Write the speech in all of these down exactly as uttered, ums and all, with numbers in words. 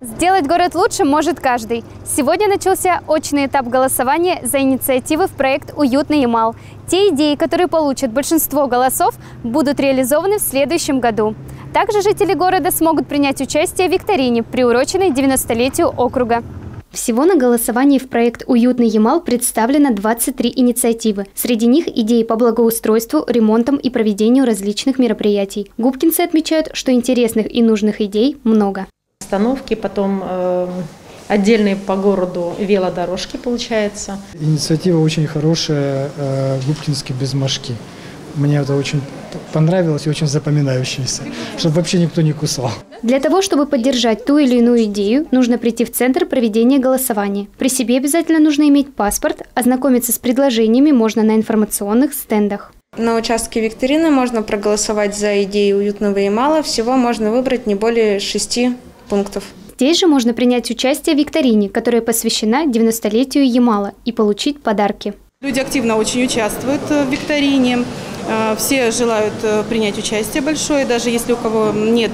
Сделать город лучше может каждый. Сегодня начался очный этап голосования за инициативы в проект «Уютный Ямал». Те идеи, которые получат большинство голосов, будут реализованы в следующем году. Также жители города смогут принять участие в викторине, приуроченной девяностолетию округа. Всего на голосовании в проект «Уютный Ямал» представлено двадцать три инициативы. Среди них идеи по благоустройству, ремонтам и проведению различных мероприятий. Губкинцы отмечают, что интересных и нужных идей много. Остановки, потом э, отдельные по городу велодорожки, получается. Инициатива очень хорошая, э, Губкинский без мошки. Мне это очень понравилось и очень запоминающееся, чтобы вообще никто не кусал. Для того, чтобы поддержать ту или иную идею, нужно прийти в центр проведения голосования. При себе обязательно нужно иметь паспорт, ознакомиться с предложениями можно на информационных стендах. На участке викторины можно проголосовать за идею уютного Ямала. Всего можно выбрать не более шести пунктов. Здесь же можно принять участие в викторине, которая посвящена девяностолетию Ямала, и получить подарки. Люди активно очень участвуют в викторине. Все желают принять участие большое, даже если у кого нет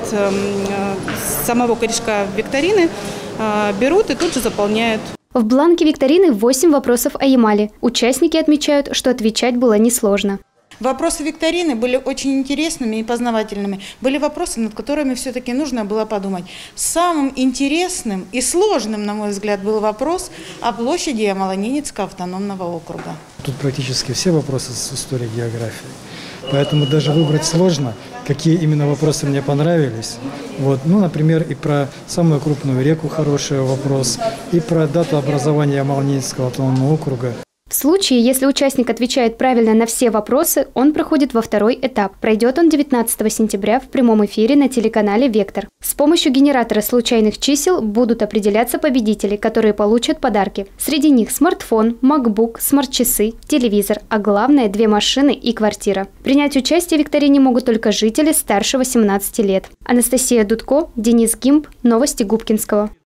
самого корешка викторины, берут и тут же заполняют. В бланке викторины восемь вопросов о Ямале. Участники отмечают, что отвечать было несложно. Вопросы викторины были очень интересными и познавательными. Были вопросы, над которыми все-таки нужно было подумать. Самым интересным и сложным, на мой взгляд, был вопрос о площади Ямало-Ненецкого автономного округа. Тут практически все вопросы с историей географии. Поэтому даже выбрать сложно, какие именно вопросы мне понравились. Вот. Ну, например, и про самую крупную реку хороший вопрос, и про дату образования Ямало-Ненецкого автономного округа. В случае, если участник отвечает правильно на все вопросы, он проходит во второй этап. Пройдет он девятнадцатого сентября в прямом эфире на телеканале «Вектор». С помощью генератора случайных чисел будут определяться победители, которые получат подарки. Среди них смартфон, макбук, смарт-часы, телевизор, а главное – две машины и квартира. Принять участие в викторине могут только жители старше восемнадцати лет. Анастасия Дудко, Денис Гимб. Новости Губкинского.